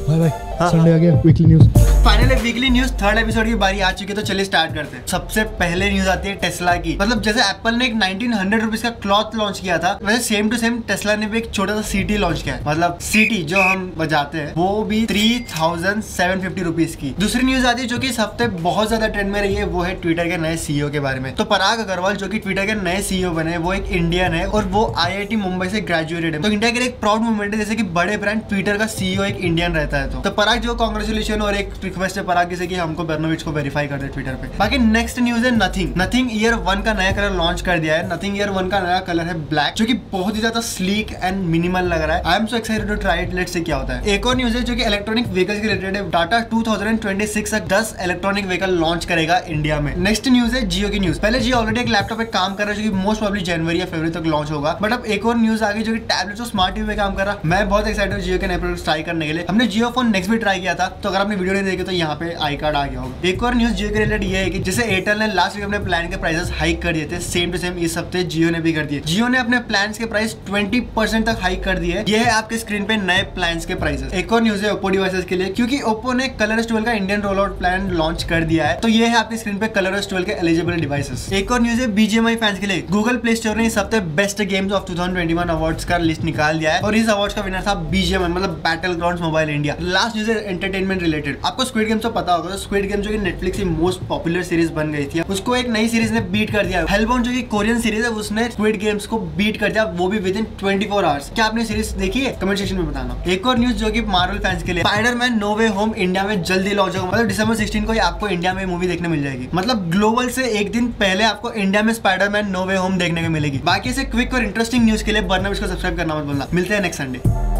भाई भाई संडे आ गया, weekly news. Finally weekly news third episode की बारी आ चुकी है, तो चलिए स्टार्ट करते हैं। सबसे पहले न्यूज आती है टेस्ला की। मतलब जैसे एप्पल ने एक 1900 रुपीज का क्लॉथ लॉन्च किया था, वैसे सेम टू सेम टेस्ला ने भी एक छोटा सा सीटी लॉन्च किया है। मतलब सीटी जो हम बजाते हैं वो भी 3750 रुपीज की। दूसरी न्यूज आती है जो कि इस हफ्ते बहुत ज्यादा ट्रेंड में रही है, वो है ट्विटर के नए सीईओ के बारे में। तो पराग अग्रवाल जो कि ट्विटर के नए सीईओ बने, वो एक इंडियन है और वो IIT मुंबई से ग्रेजुएटेड है। तो इंडिया के लिए एक प्राउड मूवमेंट है, जैसे कि बड़े ब्रांड ट्विटर का सीईओ एक इंडियन रहता है। तो पराग जो कांग्रेचुलेशन, और एक रिक्वेस्ट है पराग से कि हमको बेर्नोविच को वेरीफाई कर दे ट्विटर पे। बाकी नेक्स्ट न्यूज है नथिंग ईयर 1 का नया कलर लॉन्च कर दिया है। नथिंग ईयर 1 का नया कलर है ब्लैक, जो कि बहुत ही ज्यादा स्लीक एंड मिनिमल लग रहा है। I am so excited to try it, let's see क्या होता है। एक और न्यूज है जो कि इलेक्ट्रॉनिक व्हीकल्स के रिलेटेड है। टाटा 2026 तक 10 इलेक्ट्रॉनिक व्हीकल लॉन्च करेगा इंडिया में। नेक्स्ट न्यूज है जियो की न्यूज। पहले जियो ऑलरेडी एक लैपटॉप पे काम कर रहा है, जो कि मोस्ट प्रोबेबली जनवरी या फरवरी तक लॉन्च होगा। बट अब एक और न्यूज आ गई जो कि टैबलेट्स और स्मार्ट टीवी पे काम कर रहा है। मैं बहुत एक्साइटेड हूं जियो के नए प्रोडक्ट्स ट्राई करने के लिए। हमने जियो फोन नेक्स्ट भी ट्राई किया था, तो अगर आपने वीडियो नहीं देखी तो यहाँ पे आई कार्ड आ गया होगा। एक और न्यूज जियो के रिलेटेड ये है कि जैसे एयरटेल ने लास्ट वीक अपने प्लान के प्राइसेस हाइक कर दिए थे, सेम टू सेम इस हफ्ते जियो ने भी कर दिए। जियो ने अपने प्लान्स के प्राइस 20% तक हाइक कर दिए। ये है आपके स्क्रीन पे नए प्लान्स के प्राइसेस। एक और न्यूज है ओप्पो डिवाइसेस के लिए, क्योंकि ओप्पो ने कलरस 12 का Indian roll out plan launch कर दिया है। तो ये है आपके स्क्रीन पे कलरस 12 के एलिजिबल डिवाइसेस। एक और न्यूज है BGMI फैंस के लिए। गूगल प्ले स्टोर ने इस हफ्ते बेस्ट गेम्स ऑफ 2021 अवार्ड्स का लिस्ट निकाल दिया है, और इस अवार्ड्स का विनर था BGMI, मतलब battle grounds mobile India. Last news है एंटरटेनमेंट रिलेटेड। आपको स्क्विड गेम तो पता होगा। स्क्विड गेम जो कि नेटफ्लिक्स की मोस्ट पॉपुलर सीरीज बन गई थी, उसको एक नई सीरीज ने बीट कर दिया। हेलबाउंड जो कि कोरियन सीरीज है, उसने स्क्विड गेम्स को बीट कर दिया, वो भी विद इन 24 आवर्स। क्या आपने सीरीज देखी है? कमेंट सेक्शन में बताना। एक और न्यूज जो कि मार्वल फैंस के लिए, spiderman no way home India में जल्दी लॉन्च होगा। मतलब दिसंबर 16 को आपको इंडिया में मूवी देखने मिल जाएगी। मतलब ग्लोबल से एक दिन पहले आपको इंडिया में स्पाइडरमैन नो वे होम देखने को मिलेगी। बाकी से क्विक और इंटरेस्टिंग न्यूज के लिए बर्नविच को सब्सक्राइब करना मत भूलना। मिलते हैं नेक्स्ट संडे।